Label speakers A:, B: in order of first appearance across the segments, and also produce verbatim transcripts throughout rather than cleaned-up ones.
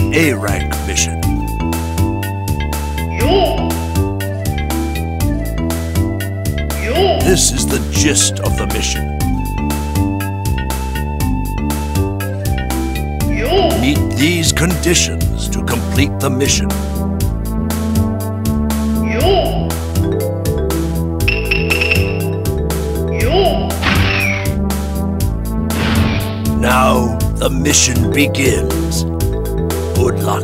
A: A rank mission. This is the gist of the mission. Meet these conditions to complete the mission. Now the mission begins. Good luck.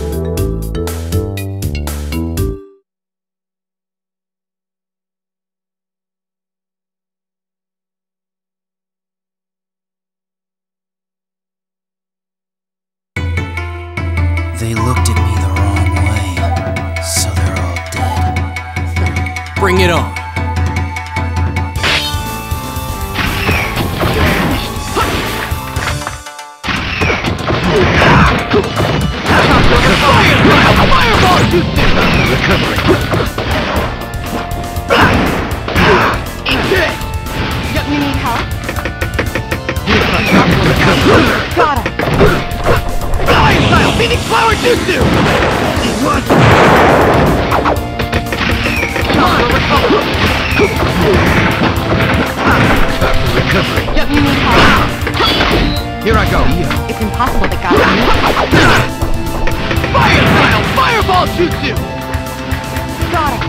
B: They looked at me the wrong way, so they're all dead.
C: Bring it on. Fireball! Recovery.
D: Don't you need help?
C: Recovery.
D: Got it.
C: Fire style! Phoenix Flower Jutsu! What? Recovery. Recovery.
D: Don't you need help?
C: Here I go.
D: It's impossible to got it.
C: Fire style! Fireball Jutsu!
D: Got it.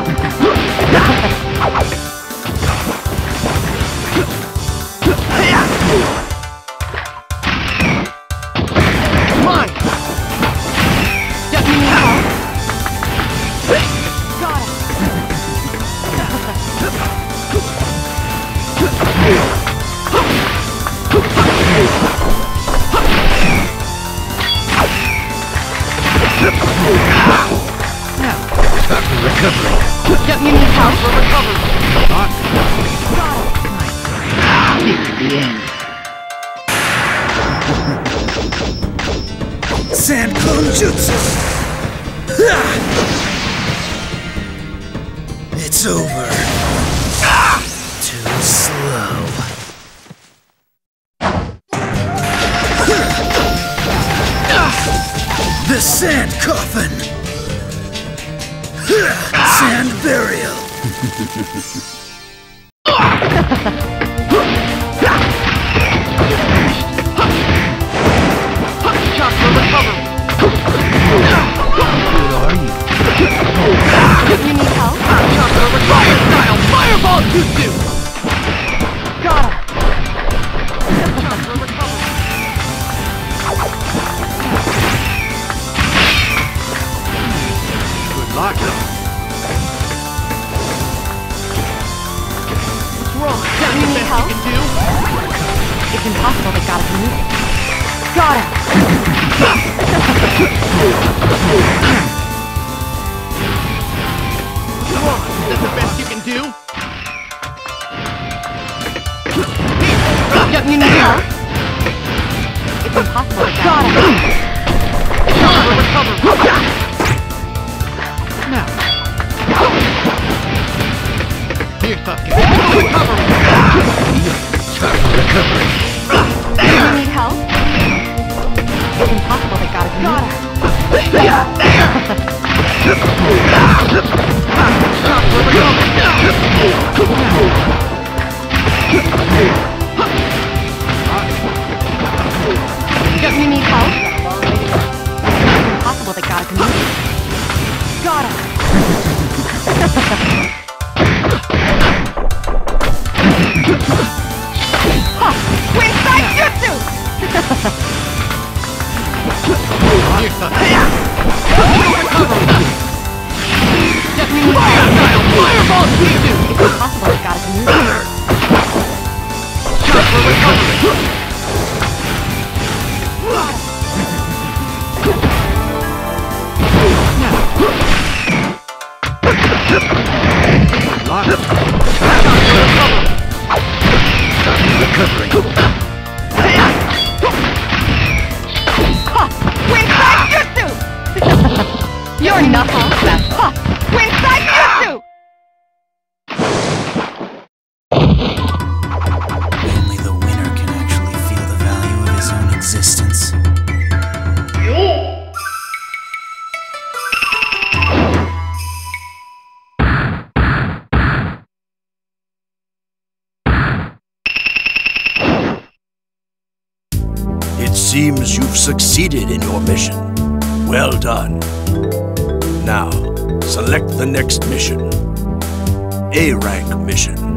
C: Mine!
D: Don't you need help? Got it.
C: Recovery.
D: Don't you need help?
C: Recovery.
D: Got it.
C: This is the end.
B: Sand clone jutsu! It's over. Too slow. The sand coffin! Sand burial!
C: Chakra recovery. Good are you?
D: Don't you need help?
C: Chakra recovery. Style fireball jutsu.
D: Got it.
C: Chakra recovery. Good luck. What's wrong?
D: Don't you need help?
C: You can do?
D: It's impossible to got it. Got it.
C: Come on. Is that the best you can do?
D: Don't you need help? It's impossible to got it.
C: Chakra recovery. Now. Here, tough guy. Recovery. Chakra recovery.
D: Do you need help? It's impossible to got it. Got it. Don't you need help? It's impossible to got it. Got it. Huh. Winside Jutsu!
C: Here, tough guy.
D: Don't you need
C: Fire
D: help?
C: style fireball jutsu.
D: It's impossible to got it.
C: Chakra recovery. Lock. Recovery.
D: Huh. Winside Jutsu! You're not all set. Huh. Winside Jutsu!
B: Only the winner can actually feel the value of his own existence.
E: Yo!
A: seems you've succeeded in your mission. Well done. Now, select the next mission. A rank mission.